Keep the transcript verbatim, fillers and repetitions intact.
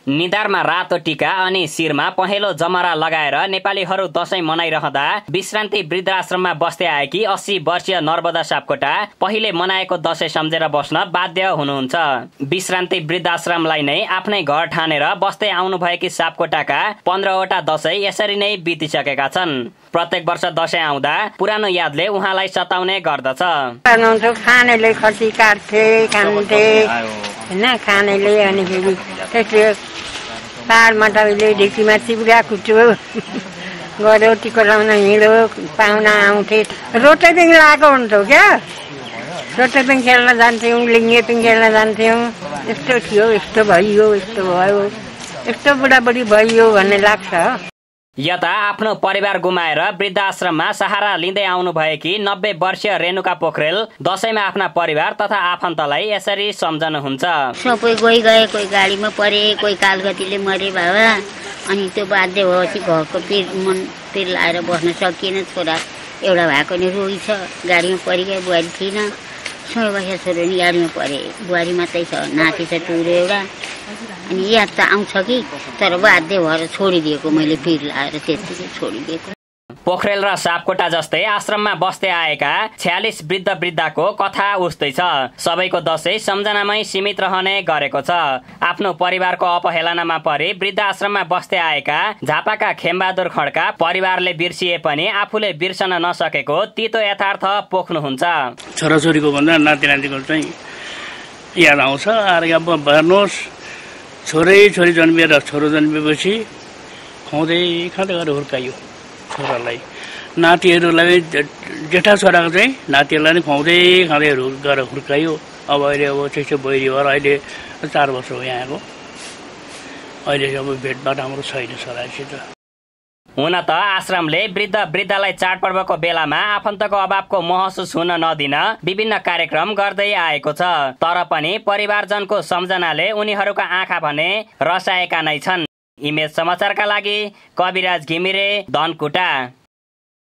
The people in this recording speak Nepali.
निधारमा रातो टीका अनि शिरमा पहेँलो जमरा लगाएर नेपालीहरू दशैं मनाइरहँदा विश्रान्ति वृद्धाश्रममा बस्दै आएकी अस्सी वर्षीय नर्मदा सापकोटा पहिले मनाएको दशैं सम्झेर बस्न बाध्य हुनुहुन्छ। विश्रान्ति वृद्धाश्रमलाई नै आफ्नै घर ठानेर बस्दै आउनुभएकी सापकोटाका पन्ध्रवटा दशैं यसरी नै बितिसकेका छन्। प्रत्येक वर्ष दशैं आउँदा पुरानो यादले उहाँलाई सताउने गर्दछ। खानेले खसी काट्थे खान्थे होइन, खानेले अनि फेरि पाहाडमा तपाईँले ढिकीमा चिउरा कुट्यो गऱ्यो, टिको लाउन हिँड्यो, पाहुना आउँथे। रोटेपिङ लगाएको हुन्थ्यो क्या, रोटेपिङ खेल्न जान्थ्यौँ, लिङ्गे पिङ खेल्न जान्थ्यौँ। यस्तो थियो, यस्तो भइयो, यस्तो भयो, यस्तो बुढाबुढी भइयो भन्ने लाग्छ। यता आफ्नो परिवार गुमाएर वृद्धाश्रममा सहारा लिँदै आउनु भएकी नब्बे वर्षीय रेणुका पोखरेल दशैंमा आफ्ना परिवार तथा आफन्तलाई यसरी सम्झनुहुन्छ। सबै गइ गए, कोही गाडीमा परे, कोही कालगतिले मरे बाबा। अनि त्यो बाध्य भएपछि घरको पिर मन पिर लाएर बस्न सकिएन। छोरा एउटा भएको नि रोगी छ, गाडीमा परिगयो, बुहारी थिएन। सोही वर्ष छोरो नि गाडीमा परे, बुहारी मात्रै छ, नाति छ टुरो एउटा। अनि याद त आउँछ कि, तर बाध्य भएर छोडिदिएको मैले, पिर लाएर त्यतिकै छोडिदिएको। पोखरेल र सापकोटा जस्तै आश्रममा बस्दै आएका छयालिस वृद्ध वृद्धाको कथा उस्तै छ। सबैको दशैं सम्झनामै सीमित रहने गरेको छ। आफ्नो परिवारको अपहेलनामा परि वृद्धाश्रममा बस्दै आएका झापाका खेमबहादुर खड्का परिवारले बिर्सिए पनि आफूले बिर्सन नसकेको तितो यथार्थ पोख्नुहुन्छ। छोराछोरीको भन्दा नाति नातिको चाहिँ याद आउँछ। अब हेर्नुहोस्, छोरै छोरी जन्मिएर छोरो जन्मिएपछि खुवाउँदै खाँदै गरेर हुर्काइयो छोरालाई। नातिहरूलाई जेठा छोराको चाहिँ नातिहरूलाई नि खुवाउँदै खाँदै गरेर हुर्काइयो। अब अहिले अब त्यसो बहिरी भएर अहिले चार वर्ष हो यहाँ आएको। अहिले अब भेटबाट हाम्रो छैन छोरासित। हुन त आश्रमले वृद्ध वृद्धलाई चाडपर्वको बेलामा आफन्तको अभावको महसुस हुन नदिन विभिन्न कार्यक्रम गर्दै आएको छ। तर पनि परिवारजनको सम्झनाले उनीहरूका आँखा भने रसाएका नै छन्। इमेज समाचारका लागि कविराज घिमिरे, धनकुटा।